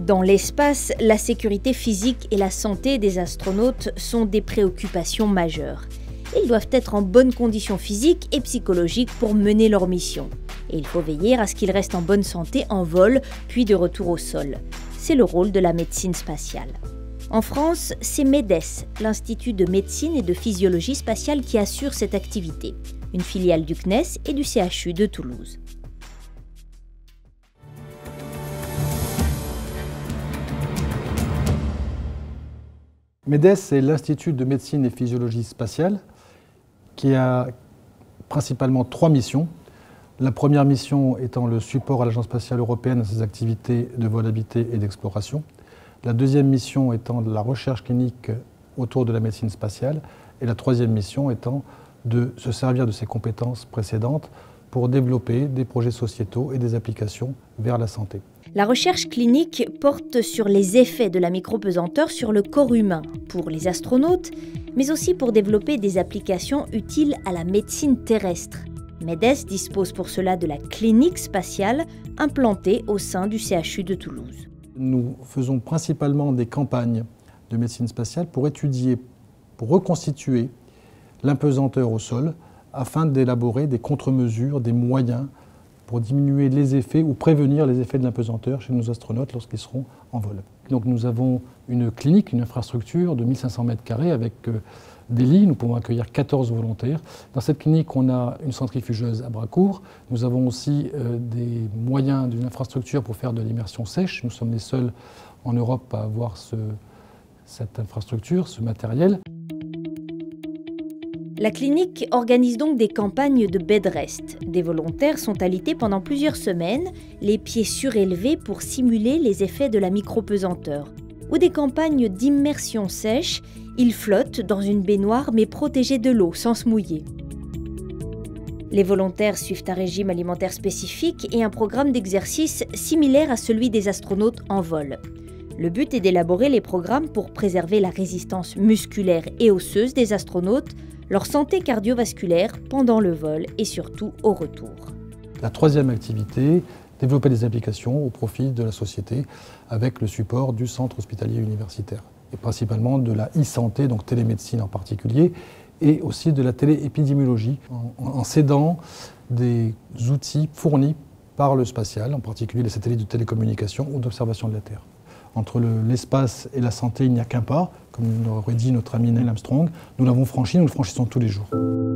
Dans l'espace, la sécurité physique et la santé des astronautes sont des préoccupations majeures. Ils doivent être en bonne condition physique et psychologique pour mener leur mission. Et il faut veiller à ce qu'ils restent en bonne santé en vol, puis de retour au sol. C'est le rôle de la médecine spatiale. En France, c'est MEDES, l'Institut de médecine et de physiologie spatiale, qui assure cette activité, une filiale du CNES et du CHU de Toulouse. MEDES, c'est l'Institut de médecine et physiologie spatiale qui a principalement 3 missions. La première mission étant le support à l'Agence spatiale européenne à ses activités de vol habité et d'exploration. La deuxième mission étant de la recherche clinique autour de la médecine spatiale. Et la troisième mission étant de se servir de ses compétences précédentes pour développer des projets sociétaux et des applications vers la santé. La recherche clinique porte sur les effets de la micropesanteur sur le corps humain pour les astronautes, mais aussi pour développer des applications utiles à la médecine terrestre. MEDES dispose pour cela de la clinique spatiale implantée au sein du CHU de Toulouse. Nous faisons principalement des campagnes de médecine spatiale pour étudier, pour reconstituer l'impesanteur au sol afin d'élaborer des contre-mesures, des moyens pour diminuer les effets ou prévenir les effets de l'impesanteur chez nos astronautes lorsqu'ils seront en vol. Donc nous avons une clinique, une infrastructure de 1500 m² avec des lits. Nous pouvons accueillir 14 volontaires. Dans cette clinique, on a une centrifugeuse à bras courts. Nous avons aussi des moyens d'une infrastructure pour faire de l'immersion sèche. Nous sommes les seuls en Europe à avoir cette infrastructure, ce matériel. La clinique organise donc des campagnes de bed rest. Des volontaires sont alités pendant plusieurs semaines, les pieds surélevés pour simuler les effets de la micropesanteur. Ou des campagnes d'immersion sèche, ils flottent dans une baignoire mais protégés de l'eau sans se mouiller. Les volontaires suivent un régime alimentaire spécifique et un programme d'exercice similaire à celui des astronautes en vol. Le but est d'élaborer les programmes pour préserver la résistance musculaire et osseuse des astronautes, leur santé cardiovasculaire pendant le vol et surtout au retour. La troisième activité, développer des applications au profit de la société avec le support du centre hospitalier universitaire et principalement de la e-santé, donc télémédecine en particulier, et aussi de la téléépidémiologie en s'aidant des outils fournis par le spatial, en particulier les satellites de télécommunication ou d'observation de la Terre. Entre l'espace et la santé, il n'y a qu'un pas, comme l'aurait dit notre ami Neil Armstrong. Nous l'avons franchi, nous le franchissons tous les jours.